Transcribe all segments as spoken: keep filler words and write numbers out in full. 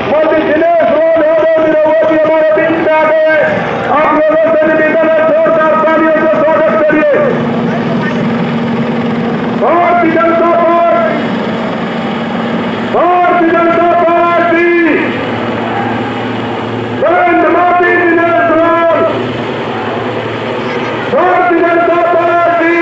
Modi Dinesh role विरोधी हमारे बीच में आ गए। आप लोगों से निवेदन है, जोरदार तालियों से स्वागत करिए। भारतीय जनता पार्टी, भारतीय जनता पार्टी, नरेंद्र मोदी दिनेश रोल, भारतीय जनता पार्टी,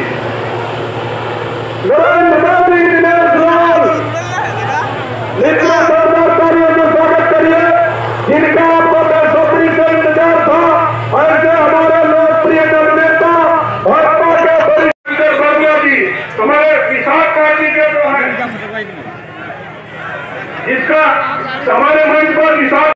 नरेंद्र मोदी दिनेश रोल। इतना जोरदार तालियों से स्वागत करिए जिनका आपको बेसब्री से इंतजार था। ऐसे हमारे लोकप्रिय नेता भाजपा के वरिष्ठ वर्मा जी, तुम्हारे किसान पार्टी के जो है इसका हमारे मंच पर किसान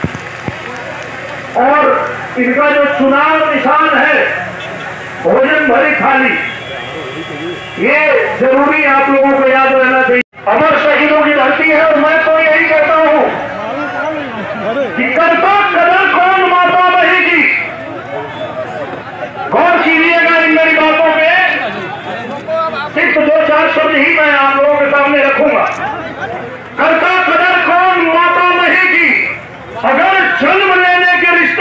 और इनका जो चुनाव निशान है भोजन भरी थाली, ये जरूरी आप लोगों को याद रहना चाहिए। अमर शहीदों की धरती है और मैं तो यही कहता हूं कि करता कदर कौन माता बहेगी। गौर कीजिएगा इन मेरी बातों में, सिर्फ दो चार शब्द ही मैं आप लोगों के सामने रखूंगा। करता कदर कौन माता बहेगी, अगर जन्म लेने के रिश्ते।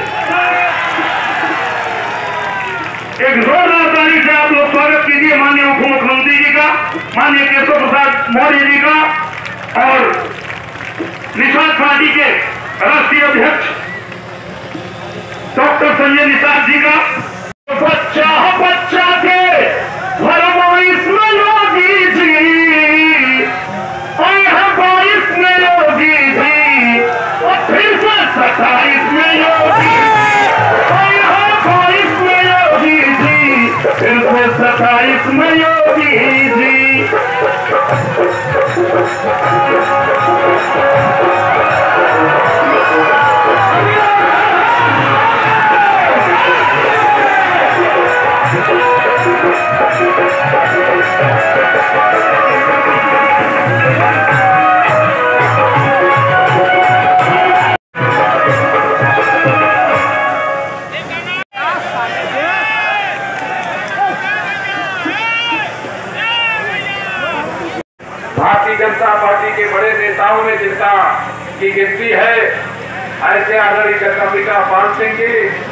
एक जोरदार ताली से आप लोग स्वागत कीजिए माननीय उप मुख्यमंत्री जी का, माननीय केशव प्रसाद मौर्य जी का और निषाद पार्टी के राष्ट्रीय अध्यक्ष डॉक्टर संजय निषाद जी का। बच्चा बच्चा के फरमाइश में योगी जी, बाईस में योगी जी, और फिर से सत्ताईस में योगी, बाईस में योगी जी, फिर से सत्ताईस में योगी जी। भारतीय जनता पार्टी के बड़े नेताओं में जिनका की गिनती है, ऐसे आदरणीय चंद्रिका पाल सिंह जी,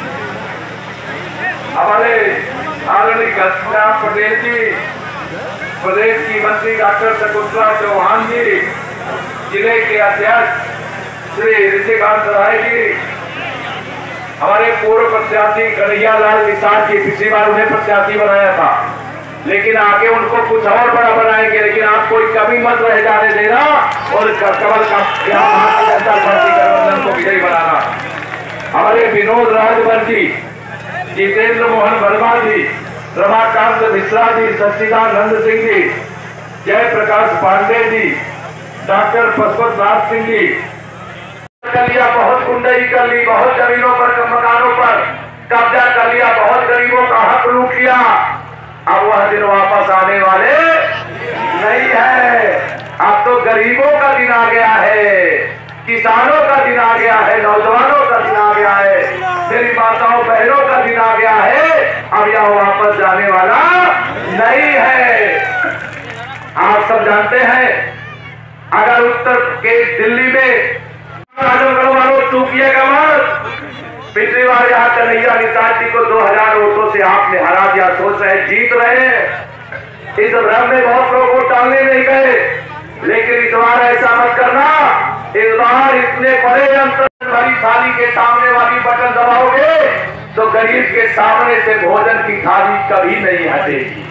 हमारे आदरणीय घनश्याम पटेल जी, प्रदेश की मंत्री डॉक्टर शकुंतला चौहान जी, जिले के अध्यक्ष श्री ऋषिकांत राय जी, हमारे पूर्व प्रत्याशी कन्हैया लाल निषाद जी, पिछली बार उन्हें प्रत्याशी बनाया था लेकिन आगे उनको कुछ और बड़ा बनाएंगे, लेकिन आप कोई कमी मत रह जाने देना और कमल का भारतीय जनता पार्टी गठबंधन को विजयी बनाना। हमारे विनोद राजभर जी, जितेंद्र मोहन वर्मा जी, रमाकांत मिश्रा जी, सच्चिदानंद सिंह जी, जयप्रकाश पांडे जी, डॉक्टर पशुपत नाथ सिंह जी, कर लिया बहुत गुंडई कर ली, बहुत जमीनों पर मकानों पर कब्जा कर लिया, बहुत गरीबों का हक लूट लिया। अब वह दिन वापस आने वाले नहीं है। अब तो गरीबों का दिन आ गया है, किसानों का दिन आ गया है, नौजवानों का दिन आ गया है, मेरी माताओं बहनों का दिन आ गया है। अब यह वापस जाने वाला नहीं है। आप सब जानते हैं, अगर उत्तर के दिल्ली में वालों चूकिएगा मत। पिछली बार यहाँ कन्हैया निषाद जी को दो हजार वोटों से आपने हरा दिया, सोच रहे जीत रहे हैं। इस भ्रम में बहुत लोग वोट डालने नहीं गए, लेकिन इस बार ऐसा मत करना। इस बार इतने बड़े अंतर भरी थाली के सामने वाली बटन दबाओगे तो गरीब के सामने से भोजन की थाली कभी नहीं हटेगी।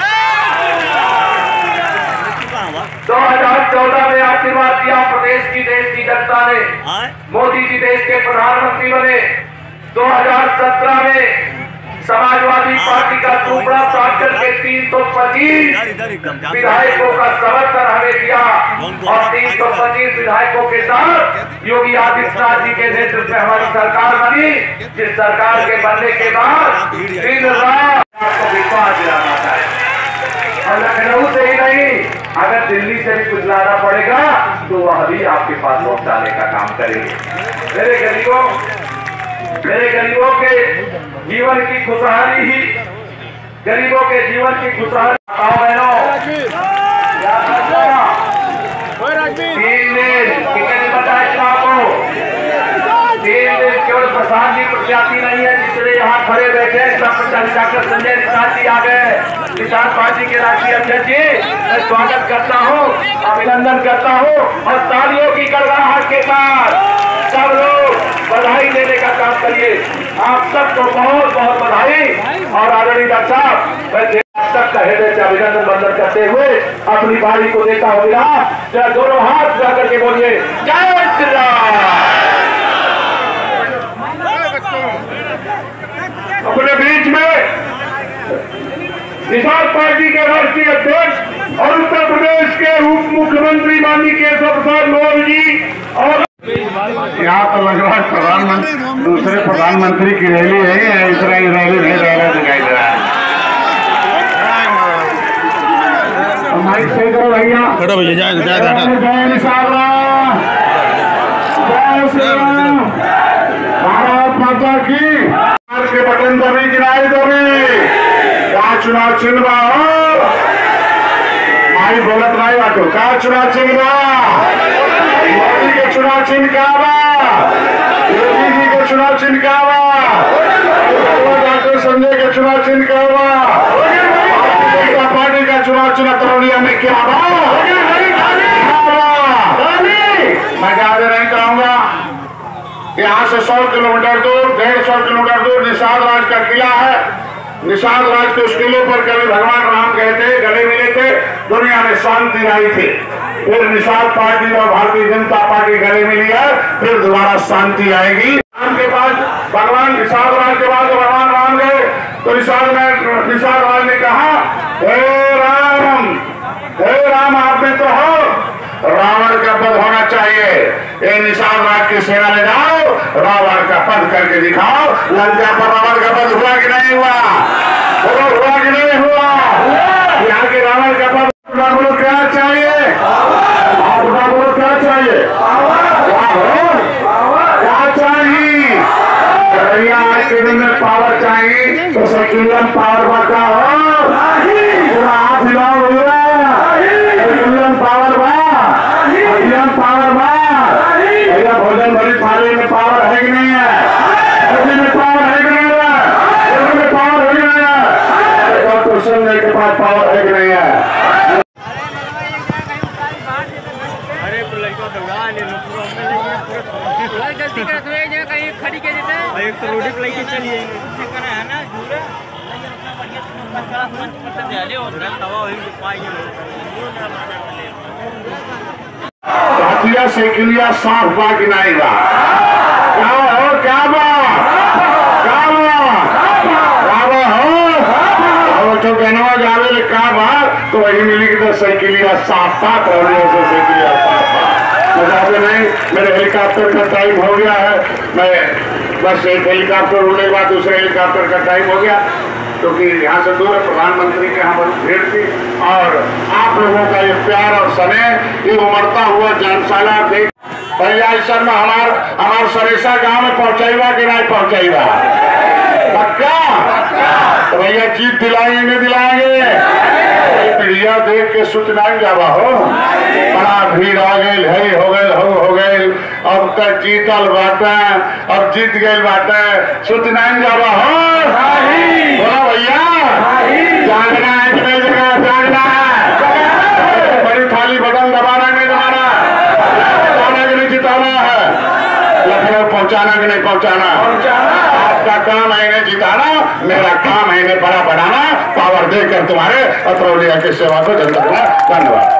दो हजार चौदह में आशीर्वाद दिया प्रदेश की देश की जनता ने, मोदी जी देश के प्रधानमंत्री बने। दो हजार सत्रह में समाजवादी पार्टी का टुकड़ा साथ करके तीन सौ पच्चीस विधायकों का समर्थन हमें दिया और तीन सौ पच्चीस विधायकों के साथ योगी आदित्यनाथ जी के नेतृत्व में हमारी सरकार बनी, जिस सरकार के बनने के बाद दिन रात आपको विश्वास दिलाना चाहिए। और लखनऊ से ही नहीं, अगर दिल्ली से भी कुछ लाना पड़ेगा तो वह भी आपके पास पहुंचाने का काम करेंगे। मेरे गरीबों मेरे गरीबों के जीवन की खुशहाली ही गरीबों के जीवन की खुशहाली बहनों तीन दिन कितने बता प्रवक्ता डॉक्टर संजय निषाद जी आ गए। निषाद पार्टी के राष्ट्रीय अध्यक्ष जी, मैं स्वागत करता हूँ, अभिनंदन करता हूँ और तालियों की गड़गड़ाहट के साथ सब लोग बधाई देने का काम करिए। आप सबको बहुत बहुत बधाई। और आदरणीय डॉक्टर साहब, मैं सबका हृदय से अभिनंदन वंदन करते हुए अपनी बारी को देता हूँ विराम। जरा दोनों हाथ उठा करके बोलिए जय श्री राम। अपने बीच में निषाद पार्टी के राष्ट्रीय अध्यक्ष और उत्तर प्रदेश के उप मुख्यमंत्री माननीय केशव प्रसाद मौर्य जी, और यहाँ तो लग रहा है प्रधानमंत्री दूसरे प्रधानमंत्री की रैली है, इस रैली रैली नहीं रैली दिखाई दे रहा है। माइक सही करो भैया। जय निषाद राम, जय श्री राम, भारत माता की। के बटन दबी गिराई दबी का चुनाव चिन्ह हो माई बोलत नहीं बाटो का चुनाव चिन्ह मोदी के चुनाव चिन्ह क्या बा, योगी जी के चुनाव चिन्ह क्या बा, डॉक्टर संजय के चुनाव चिन्ह क्या बा, जनता पार्टी का चुनाव चिन्ह तरौलिया में क्या बा। मैं ज्यादा नहीं कहूँगा। यहाँ से सौ किलोमीटर दूर, डेढ़ सौ किलोमीटर दूर निषाद राज का किला है। निषाद राज के उस किले पर कभी भगवान राम गए थे, गले मिले थे, दुनिया में शांति आई थी। फिर निषाद पार्टी और भारतीय जनता पार्टी गले मिली है, फिर दोबारा शांति आएगी। राम के पास भगवान निषाद राज के बाद भगवान राम गए तो निषाद ने निषाद राज ने कहा, हे राम, हे राम, आप में तो हो रावण का पद होना चाहिए। ये निषाद राज की सेना ले जाओ, रावण का पद करके दिखाओ। लंका पर रावण का पद हुआ कि नहीं हुआ, हुआ कि नहीं हुआ। यहाँ के रावण का पद बोलो क्या चाहिए, आपका बोलो क्या चाहिए, क्या चाहिए। आज के दिन में पावर चाहिए तो सेक्युलर पावर बचा हो, पूरा हाथ हिलाओ भैया, सेक्युलर पावर बा, अभियान पावर बा भैया। भोजन भरी थाली में पावर है कि नहीं है, भोजन में पावर है कि नहीं है, भोजन में पावर है कि नहीं है, क्वेश्चन के पास पावर है कि नहीं है। गलती कर कहीं खड़ी के देते हैं, एक तो रोटी प्लाई के चलिए है ना झूला साथिया सेकिलिया साफ बा कि नहीं बा, क्या हो क्या बा, क्या बा हो तो गनवा जावे का बा तो वही मिली कि साइकिलिया साफ था, साइकिलिया साफ था। मुझे नहीं, मेरे हेलीकॉप्टर का टाइम हो गया है। मैं बस एक हेलीकॉप्टर उड़ने के बाद दूसरे हेलीकॉप्टर का टाइम हो गया, क्योंकि तो यहाँ से दूर प्रधानमंत्री के यहाँ बहुत भीड़ थी और आप लोगों का ये प्यार और स्नेह, ये उमड़ता हुआ जानसाला देख भैया शर्मा हमार हमार सरेसा गांव में पहुंचाईवा कि नहीं पहुंचाईवा, पक्का तो भैया जीत दिलाएंगे नहीं दिलाएंगे। पीढ़िया देख के सुत नहीं जावा हो, बड़ा भीड़ आ गई है, हो गए हो हो गए अब तक जीतल बाटे और जीत गए बाटे, सुत नहीं जावा हो। बोला भैया जागना है कि नहीं जागना, जागना है, बड़ी थाली बटन दबाना नहीं दबाना, जिताना कि नहीं जिताना है, लखनऊ पहुंचाना कि नहीं पहुंचाना। आपका काम है इन्हें जिताना, मेरा काम है इन्हें बड़ा बनाना, पावर देकर तुम्हारे अतरौलिया की सेवा को जनता। धन्यवाद।